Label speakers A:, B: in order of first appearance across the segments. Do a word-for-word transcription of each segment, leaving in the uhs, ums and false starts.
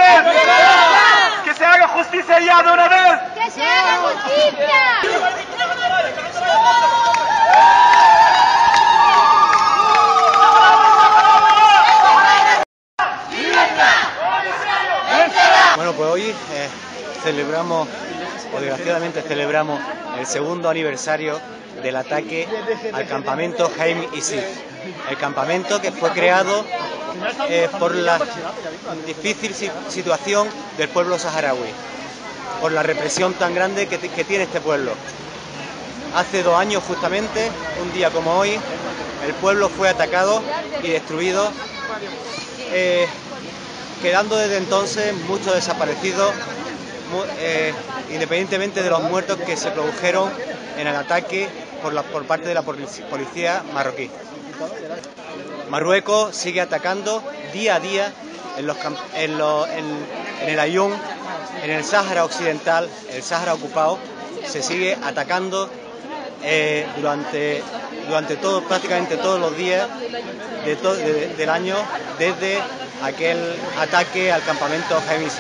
A: vez! ¡Que se haga justicia ya de una vez!
B: ¡Que se haga justicia!
C: Bueno, pues hoy eh, celebramos, o desgraciadamente celebramos, el segundo aniversario del ataque al campamento Haim Izik. El campamento que fue creado eh, por la difícil situación del pueblo saharaui, por la represión tan grande que, que tiene este pueblo. Hace dos años justamente, un día como hoy, el pueblo fue atacado y destruido, eh, quedando desde entonces muchos desaparecidos, mu eh, independientemente de los muertos que se produjeron en el ataque por, la, por parte de la policía marroquí. Marruecos sigue atacando día a día en, los, en, lo, en, en el Aaiún, en el Sáhara Occidental, el Sáhara ocupado, se sigue atacando eh, durante, durante todo, prácticamente todos los días de to, de, del año, desde aquel ataque al campamento Haim Izik.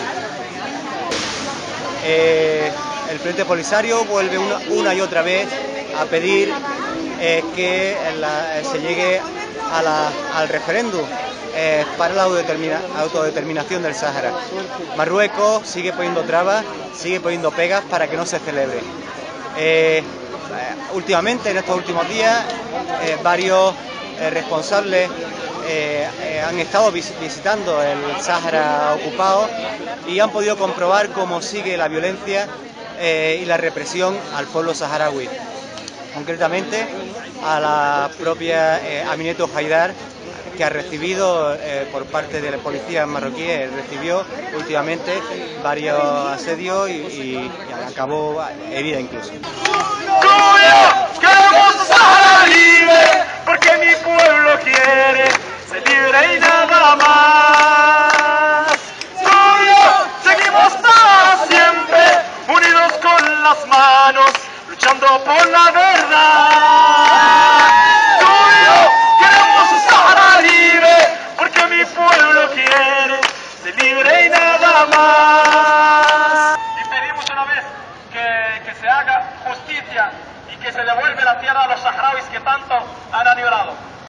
C: Eh, el Frente Polisario vuelve una, una y otra vez a pedir eh, que la, se llegue a la, al referéndum eh, para la autodetermina, autodeterminación del Sáhara. Marruecos sigue poniendo trabas, sigue poniendo pegas para que no se celebre. Eh, últimamente, en estos últimos días, eh, varios eh, responsables eh, eh, han estado vis visitando el Sáhara ocupado y han podido comprobar cómo sigue la violencia eh, y la represión al pueblo saharaui. Concretamente a la propia eh, Aminetou Haidar, que ha recibido eh, por parte de la policía marroquí, eh, recibió últimamente varios asedios y, y, y acabó herida incluso.
A: ¡Queremos Sahara libre! Porque mi pueblo quiere ser libre y nada más. Tú y yo seguimos para siempre, unidos con las manos, luchando por la verdad. Tú y yo queremos un Sahara libre, porque mi pueblo quiere ser libre y nada más. Y pedimos una vez que, que se haga justicia y que se devuelva la tierra a los saharauis que tanto han añorado.